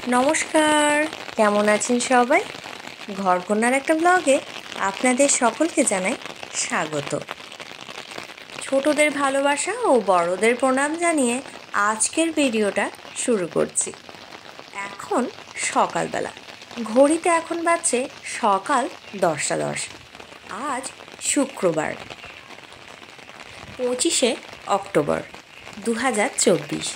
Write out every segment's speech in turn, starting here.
নমস্কার, কেমন আছেন সবাই? ঘরকন্যার একটা ব্লগে আপনাদের সকলকে জানাই স্বাগত। ছোটদের ভালোবাসা ও বড়দের প্রণাম জানিয়ে আজকের ভিডিওটা শুরু করছি। এখন সকালবেলা, ঘড়িতে এখন বাজছে সকাল 10:10। আজ শুক্রবার 25শে অক্টোবর 2024।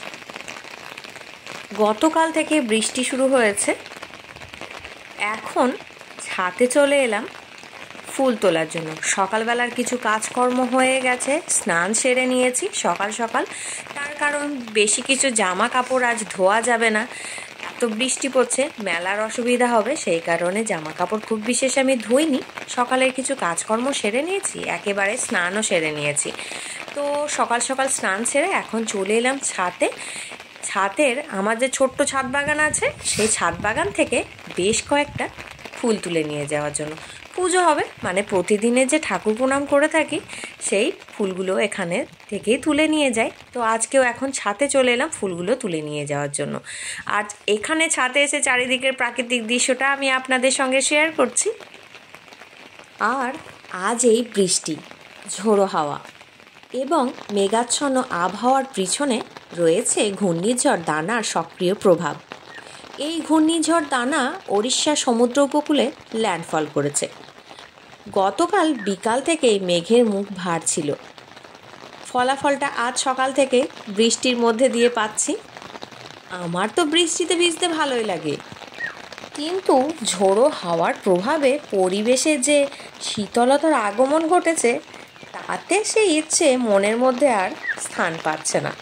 গতকাল থেকে বৃষ্টি শুরু হয়েছে। এখন ছাদে চলে এলাম ফুল তোলার জন্য। সকালবেলার কিছু কাজকর্ম হয়ে গেছে, স্নান সেরে নিয়েছি সকাল সকাল। তার কারণ বেশি কিছু জামা কাপড় আজ ধোয়া যাবে না, এত বৃষ্টি পড়ছে, মেলার অসুবিধা হবে, সেই কারণে জামা কাপড় খুব বিশেষ আমি ধুইনি। সকালের কিছু কাজকর্ম সেরে নিয়েছি, একেবারে স্নানও সেরে নিয়েছি। তো সকাল সকাল স্নান সেরে এখন চলে এলাম ছাদে। ছাদের আমার যে ছোট্ট ছাদ বাগান আছে, সেই ছাদ বাগান থেকে বেশ কয়েকটা ফুল তুলে নিয়ে যাওয়ার জন্য। পুজো হবে, মানে প্রতিদিনের যে ঠাকুর প্রণাম করে থাকি সেই ফুলগুলো এখানে থেকেই তুলে নিয়ে যাই। তো আজকেও এখন ছাদে চলে এলাম ফুলগুলো তুলে নিয়ে যাওয়ার জন্য। আর এখানে ছাদে এসে চারিদিকের প্রাকৃতিক দৃশ্যটা আমি আপনাদের সঙ্গে শেয়ার করছি। আর আজ এই বৃষ্টি, ঝোড়ো হাওয়া এবং মেঘাচ্ছন্ন আবহাওয়ার পিছনে রয়েছে ঘূর্ণিঝড় দানার সক্রিয় প্রভাব। এই ঘূর্ণিঝড় দানা ওড়িশা সমুদ্র উপকূলে ল্যান্ডফল করেছে। গতকাল বিকাল থেকেই মেঘের মুখ ভার ছিল। ফলাফলটা আজ সকাল থেকে বৃষ্টির মধ্যে দিয়ে পাচ্ছি। আমার তো বৃষ্টিতে ভিজতে ভালোই লাগে, কিন্তু ঝোড়ো হাওয়ার প্রভাবে পরিবেশে যে শীতলতার আগমন ঘটেছে, তাতে সেই ইচ্ছে মনের মধ্যে আর স্থান পাচ্ছে না।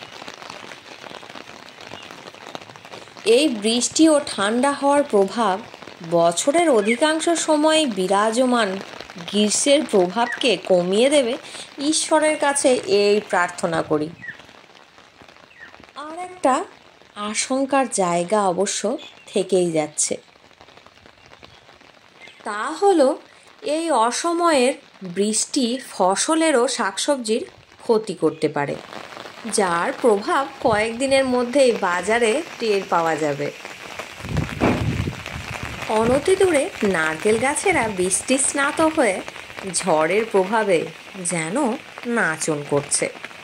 এই বৃষ্টি ও ঠান্ডা হওয়ার প্রভাব বছরের অধিকাংশ সময় বিরাজমান গ্রীষ্মের প্রভাবকে কমিয়ে দেবে, ঈশ্বরের কাছে এই প্রার্থনা করি। আর একটা আশঙ্কার জায়গা অবশ্য থেকেই যাচ্ছে, তা হলো এই অসময়ের বৃষ্টি ফসলেরও শাকসবজির ক্ষতি করতে পারে, যার প্রভাব কয়েকদিনের মধ্যেই বাজারে টের পাওয়া যাবে। অনতি দূরে নারকেল গাছেরা বৃষ্টি স্নাত হয়ে ঝড়ের প্রভাবে যেন নাচন করছে।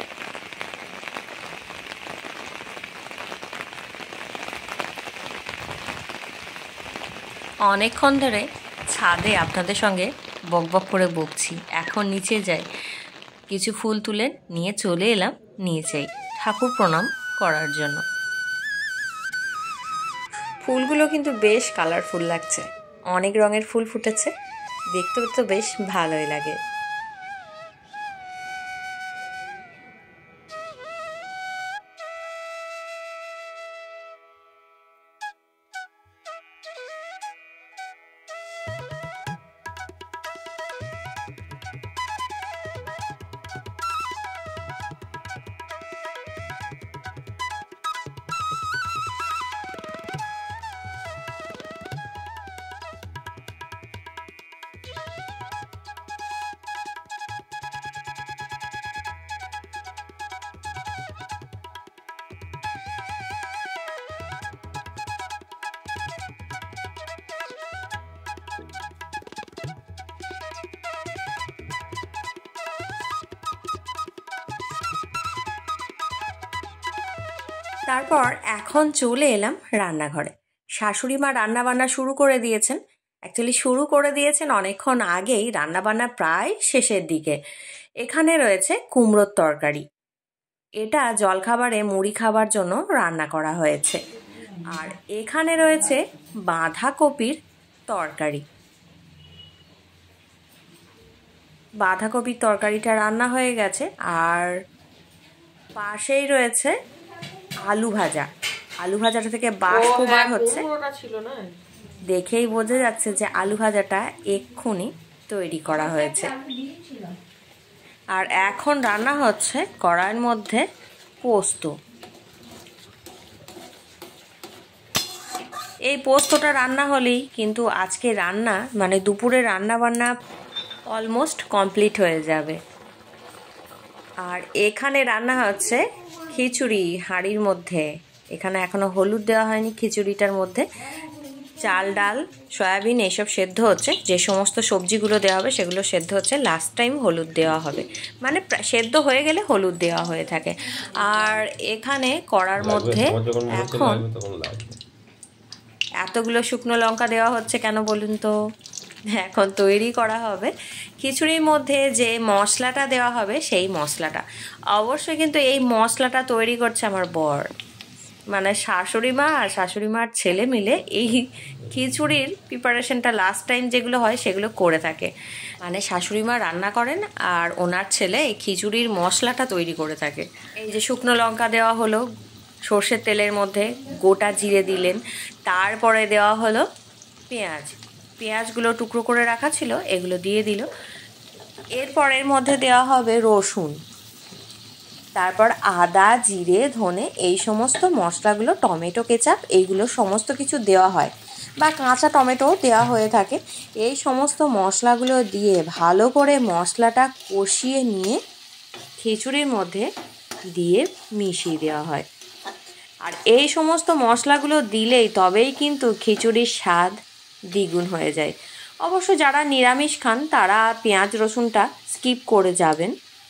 অনেকক্ষণ ধরে ছাদে আপনাদের সঙ্গে বকবক করে বকছি। এখন নিচে যাই, কিছু ফুল তুলে নিয়ে চলে এলাম নিচেই ঠাকুর প্রণাম করার জন্য। ফুলগুলো কিন্তু বেশ কালারফুল লাগছে, অনেক রঙের ফুল ফুটেছে, দেখতে তো বেশ ভালোই লাগে। তারপর এখন চলে এলাম রান্নাঘরে। শাশুড়ি মা রান্নাবান্না শুরু করে দিয়েছেন। শুরু করে দিয়েছেন অনেকক্ষণ আগেই, রান্নাবান্না প্রায় শেষের দিকে। এখানে রয়েছে কুমড়োর তরকারি, এটা জলখাবারে মুড়ি খাবার জন্য রান্না করা হয়েছে। আর এখানে রয়েছে বাঁধাকপির তরকারি। বাঁধাকপির তরকারিটা রান্না হয়ে গেছে। আর পাশেই রয়েছে আলু ভাজা। আলু ভাজাটা থেকে বাষ্প বার হচ্ছে, দেখেই বোঝা যাচ্ছে যে আলু ভাজাটা এক্ষুনি তৈরি করা হয়েছে। আর এখন রান্না হচ্ছে কড়াইয়ের মধ্যে পোস্ত। এই পোস্তটা রান্না হলেই কিন্তু আজকে রান্না, মানে দুপুরে রান্না বান্না অলমোস্ট কমপ্লিট হয়ে যাবে। আর এখানে রান্না হচ্ছে খিচুড়ি হাঁড়ির মধ্যে। এখানে এখনো হলুদ দেওয়া হয়নি খিচুড়িটার মধ্যে। চাল ডাল সয়াবিন এইসব সেদ্ধ হচ্ছে, যে সমস্ত সবজিগুলো দেওয়া হবে সেগুলো সেদ্ধ হচ্ছে, লাস্ট টাইম হলুদ দেওয়া হবে, মানে সেদ্ধ হয়ে গেলে হলুদ দেওয়া হয়ে থাকে। আর এখানে কড়ার মধ্যে এখন এতগুলো শুকনো লঙ্কা দেওয়া হচ্ছে কেন বলুন তো? এখন তৈরি করা হবে খিচুড়ির মধ্যে যে মশলাটা দেওয়া হবে সেই মশলাটা। অবশ্যই কিন্তু এই মশলাটা তৈরি করছে আমার বর, মানে শাশুড়ি মা আর শাশুড়ি মার ছেলে মিলে এই খিচুড়ির প্রিপারেশনটা লাস্ট টাইম যেগুলো হয় সেগুলো করে থাকে। মানে শাশুড়ি মা রান্না করেন আর ওনার ছেলে এই খিচুড়ির মশলাটা তৈরি করে থাকে। এই যে শুকনো লঙ্কা দেওয়া হলো সর্ষের তেলের মধ্যে, গোটা জিরে দিলেন, তারপরে দেওয়া হলো পেঁয়াজ, পেঁয়াজগুলো টুকরো করে রাখা ছিল এগুলো দিয়ে দিল। এরপর এর মধ্যে দেওয়া হবে রসুন, তারপর আদা জিরে ধনে এই সমস্ত মশলাগুলো, টমেটো কেচাপ এইগুলো সমস্ত কিছু দেওয়া হয়, বা কাঁচা টমেটোও দেওয়া হয়ে থাকে। এই সমস্ত মশলাগুলো দিয়ে ভালো করে মশলাটা কষিয়ে নিয়ে খিচুড়ির মধ্যে দিয়ে মিশিয়ে দেওয়া হয়। আর এই সমস্ত মশলাগুলো দিলেই তবেই কিন্তু খিচুড়ির স্বাদ দ্বিগুণ হয়ে যায়। অবশ্য যারা নিরামিষ খান তারা পেঁয়াজ রসুনটা স্কিপ করে যাবেন।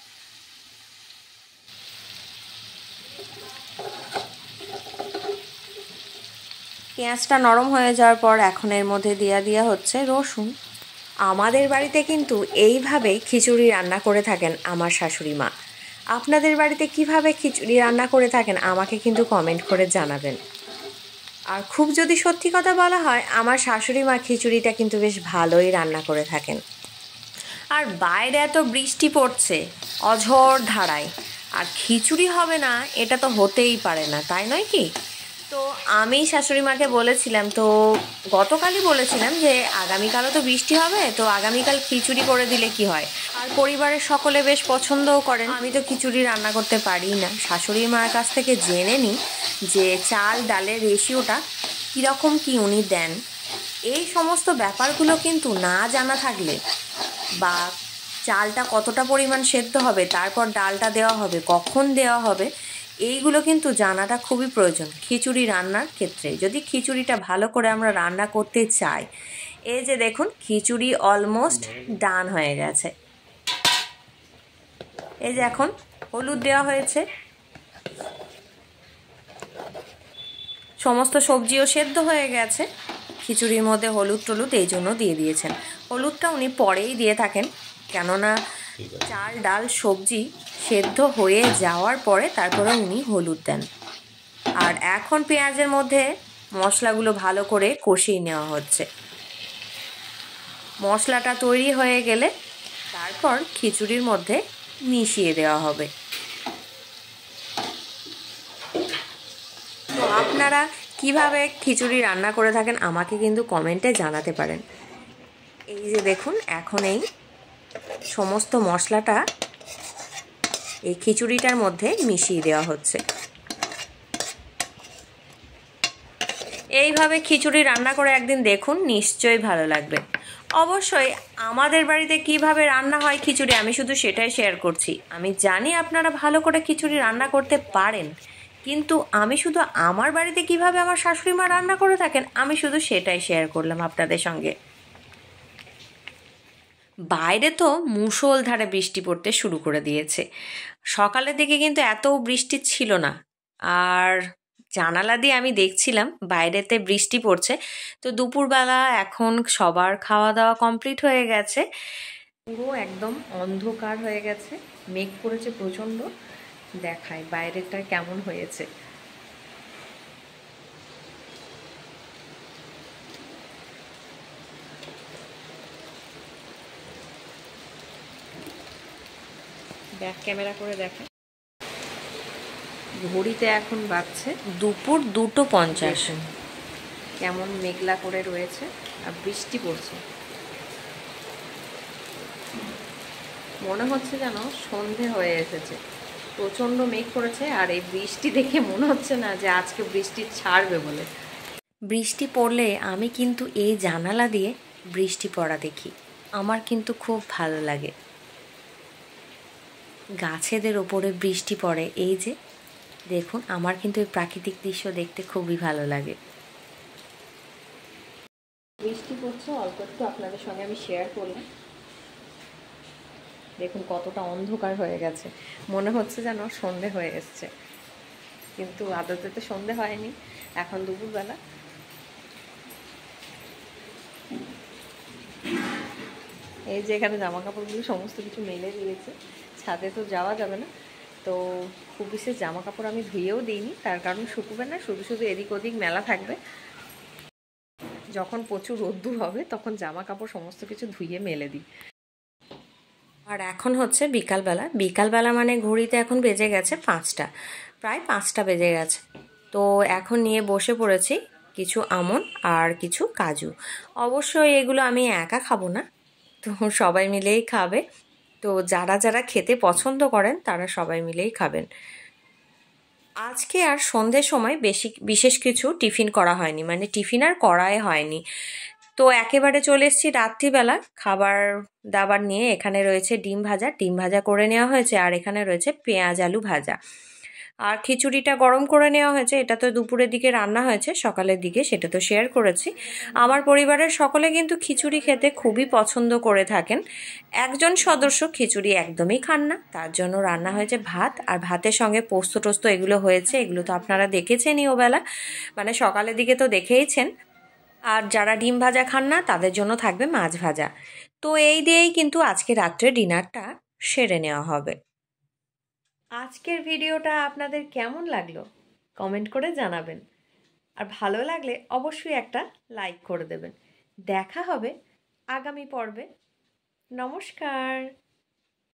পেঁয়াজটা নরম হয়ে যাওয়ার পর এখন এর মধ্যে দেওয়া হচ্ছে রসুন। আমাদের বাড়িতে কিন্তু এইভাবে খিচুড়ি রান্না করে থাকেন আমার শাশুড়ি মা। আপনাদের বাড়িতে কিভাবে খিচুড়ি রান্না করে থাকেন আমাকে কিন্তু কমেন্ট করে জানাবেন। আর খুব যদি সত্যি কথা বলা হয়, আমার শাশুড়ি মা খিচুড়িটা কিন্তু বেশ ভালোই রান্না করে থাকেন। আর বাইরে এত বৃষ্টি পড়ছে অঝোর ধারায়, আর খিচুড়ি হবে না এটা তো হতেই পারে না, তাই নয় কি? তো আমি শাশুড়ি মাকে বলেছিলাম, তো গতকালই বলেছিলাম যে আগামীকালও তো বৃষ্টি হবে, তো আগামীকাল খিচুড়ি করে দিলে কি হয়। আর পরিবারের সকলে বেশ পছন্দও করেন। আমি তো খিচুড়ি রান্না করতে পারি না, শাশুড়ি মার কাছ থেকে জেনে নিই যে চাল ডালের রেশিওটা কীরকম কি উনি দেন। এই সমস্ত ব্যাপারগুলো কিন্তু না জানা থাকলে, বা চালটা কতটা পরিমাণ সেদ্ধ হবে, তারপর ডালটা দেওয়া হবে, কখন দেওয়া হবে, এইগুলো কিন্তু জানাটা খুবই প্রয়োজন খিচুড়ি রান্নার ক্ষেত্রে, যদি খিচুড়িটা ভালো করে আমরা রান্না করতে চাই। এই যে দেখুন খিচুড়ি অলমোস্ট ডান হয়ে গেছে। এই যে এখন হলুদ দেওয়া হয়েছে, সমস্ত সবজিও সেদ্ধ হয়ে গেছে, খিচুড়ির মধ্যে হলুদ টলুদ এই জন্য দিয়ে দিয়েছেন। হলুদটা উনি পরেই দিয়ে থাকেন, কেননা চাল ডাল সবজি সেদ্ধ হয়ে যাওয়ার পরে তারপরে উনি হলুদ দেন। আর এখন পেঁয়াজের মধ্যে মশলাগুলো ভালো করে কষিয়ে নেওয়া হচ্ছে। মশলাটা তৈরি হয়ে গেলে তারপর খিচুড়ির মধ্যে মিশিয়ে দেওয়া হবে। তো আপনারা কিভাবে খিচুড়ি রান্না করে থাকেন আমাকে কিন্তু কমেন্টে জানাতে পারেন। এই যে দেখুন এখন এই সমস্ত মশলাটা এই খিচুড়িটার মধ্যে মিশিয়ে দেওয়া হচ্ছে। এইভাবে খিচুড়ি রান্না করে একদিন দেখুন, নিশ্চয়ই ভালো লাগবে। অবশ্যই আমাদের বাড়িতে কিভাবে রান্না হয় খিচুড়ি আমি শুধু সেটাই শেয়ার করছি। আমি জানি আপনারা ভালো করে খিচুড়ি রান্না করতে পারেন, কিন্তু আমি শুধু আমার বাড়িতে কিভাবে আমার শাশুড়ি মা রান্না করে থাকেন আমি শুধু সেটাই শেয়ার করলাম আপনাদের সঙ্গে। বাইরে তো মুষলধারে বৃষ্টি পড়তে শুরু করে দিয়েছে। সকালের দিকে কিন্তু এত বৃষ্টি ছিল না, আর জানালা দিয়ে আমি দেখছিলাম বাইরেতে বৃষ্টি পড়ছে। তো দুপুরবেলা এখন সবার খাওয়া দাওয়া কমপ্লিট হয়ে গেছে, পুরো একদম অন্ধকার হয়ে গেছে, মেঘ পড়েছে প্রচণ্ড। দেখায় বাইরেটা কেমন হয়েছে। ব্যাক ক্যামেরা করে দেখে, ঘড়িতে এখন বাজছে দুপুর 2:50। কেমন মেঘলা করে রয়েছে আর বৃষ্টি পড়ছে, মনে হচ্ছে যেন সন্ধে হয়ে এসেছে। প্রচণ্ড মেঘ করেছে, আর এই বৃষ্টি দেখে মনে হচ্ছে না যে আজকে বৃষ্টি ছাড়বে বলে। বৃষ্টি পড়লে আমি কিন্তু এই জানালা দিয়ে বৃষ্টি পড়া দেখি, আমার কিন্তু খুব ভালো লাগে। গাছেদের ওপরে বৃষ্টি পড়ে, এই যে দেখুন, আমার কিন্তু এই প্রাকৃতিক দৃশ্য দেখতে খুবই ভালো লাগে। বৃষ্টি পড়ছে, অল্প একটু আপনাদের সঙ্গে আমি শেয়ার করলাম। দেখুন কতটা অন্ধকার হয়ে গেছে, মনে হচ্ছে যেন সন্ধে হয়ে এসছে, কিন্তু আদতে তো সন্ধে হয়নি, এখন দুপুরবেলা। এই যে এখানে জামা কাপড়গুলো সমস্ত কিছু মেলে দিয়েছে, ছাদে তো যাওয়া যাবে না, তো খুব বিশেষ জামা কাপড় আমি ধুয়েও দিইনি, তার কারণ শুকোবে না, শুধু শুধু এদিক ওদিক মেলা থাকবে। যখন প্রচুর রোদ্দুর হবে তখন জামা কাপড় সমস্ত কিছু ধুয়ে মেলে দিই। আর এখন হচ্ছে বিকালবেলা, বিকালবেলা মানে ঘড়িতে এখন বেজে গেছে 5টা, প্রায় 5টা বেজে গেছে। তো এখন নিয়ে বসে পড়েছি কিছু আমন্ড আর কিছু কাজু। অবশ্যই এগুলো আমি একা খাবো না, তো সবাই মিলেই খাবে। তো যারা যারা খেতে পছন্দ করেন তারা সবাই মিলেই খাবেন। আজকে আর সন্ধ্যের সময় বিশেষ কিছু টিফিন করা হয়নি, মানে টিফিন আর করাই হয়নি। তো একেবারে চলে এসেছি রাত্রিবেলা খাবার দাবার নিয়ে। এখানে রয়েছে ডিম ভাজা, ডিম ভাজা করে নেওয়া হয়েছে, আর এখানে রয়েছে পেঁয়াজ আলু ভাজা, আর খিচুড়িটা গরম করে নেওয়া হয়েছে। এটা তো দুপুরের দিকে রান্না হয়েছে, সকালের দিকে সেটা তো শেয়ার করেছি। আমার পরিবারের সকলে কিন্তু খিচুড়ি খেতে খুবই পছন্দ করে থাকেন। একজন সদস্য খিচুড়ি একদমই খান না, তার জন্য রান্না হয়েছে ভাত, আর ভাতের সঙ্গে পোস্ত টোস্ত এগুলো হয়েছে। এগুলো তো আপনারা দেখেছেনই ওবেলা, মানে সকালের দিকে তো দেখেইছেন। আর যারা ডিম ভাজা খান না তাদের জন্য থাকবে মাছ ভাজা। তো এই দিয়েই কিন্তু আজকে রাত্রে ডিনারটা সেরে নেওয়া হবে। আজকের ভিডিওটা আপনাদের কেমন লাগলো কমেন্ট করে জানাবেন, আর ভালো লাগলে অবশ্যই একটা লাইক করে দেবেন। দেখা হবে আগামী পর্বে। নমস্কার।